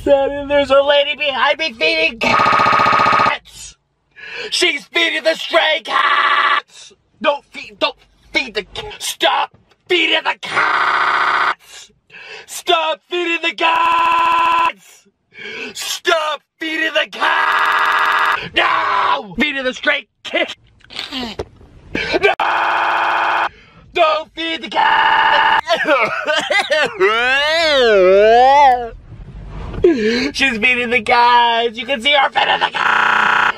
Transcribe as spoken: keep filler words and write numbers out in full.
Daddy, there's a lady behind me feeding cats! She's feeding the stray cats! Don't feed, don't feed the cats! Stop feeding the cats! Stop feeding the cats! Stop feeding the cats! No! Feeding the stray cat! No! Don't feed the cat! She's feeding the cats! You can see her feeding the cat!